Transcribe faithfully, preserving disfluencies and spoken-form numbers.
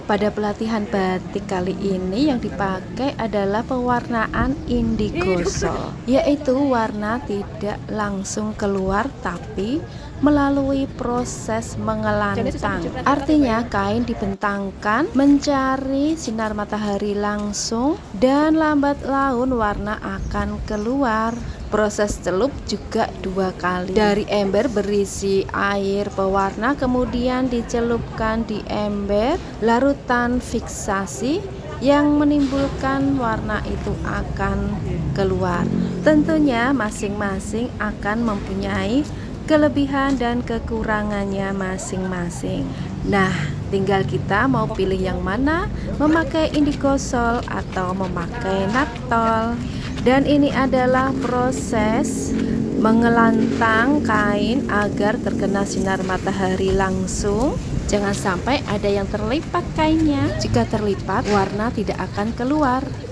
Pada pelatihan batik kali ini yang dipakai adalah pewarnaan indigo sol, yaitu warna tidak langsung keluar tapi melalui proses mengelantang. Artinya kain dibentangkan mencari sinar matahari langsung dan lambat laun warna akan keluar. Proses celup juga dua kali. Dari ember berisi air pewarna kemudian dicelupkan di ember larutan fiksasi yang menimbulkan warna itu akan keluar. Tentunya masing-masing akan mempunyai kelebihan dan kekurangannya masing-masing. Nah, tinggal kita mau pilih yang mana, memakai indigo sol atau memakai naptol. Dan ini adalah proses mengelantang kain agar terkena sinar matahari langsung. Jangan sampai ada yang terlipat kainnya. Jika terlipat, warna tidak akan keluar.